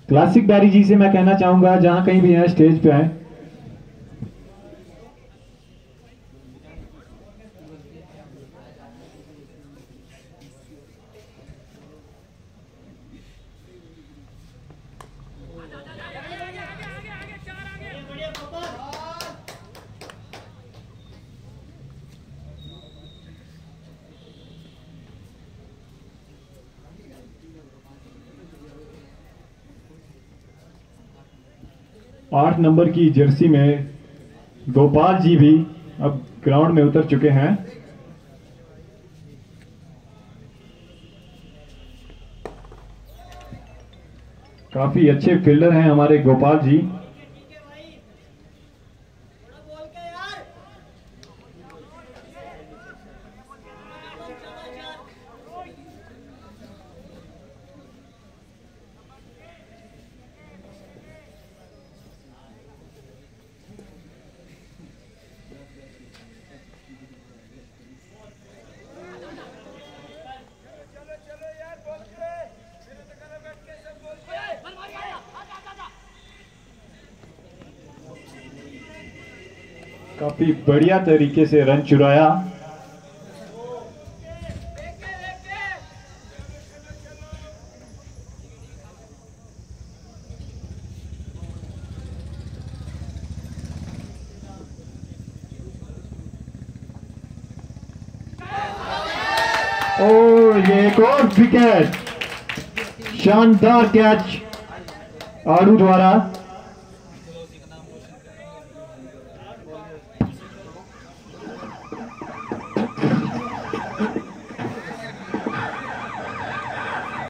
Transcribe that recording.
Classic बैरी जी से मैं कहना चाहूंगा, जहां कहीं भी है स्टेज पे आए। आठ नंबर की जर्सी में गोपाल जी भी अब ग्राउंड में उतर चुके हैं। काफी अच्छे फील्डर हैं हमारे गोपाल जी। काफी बढ़िया तरीके से रन चुराया। और ये एक और विकेट, शानदार कैच आड़ू द्वारा।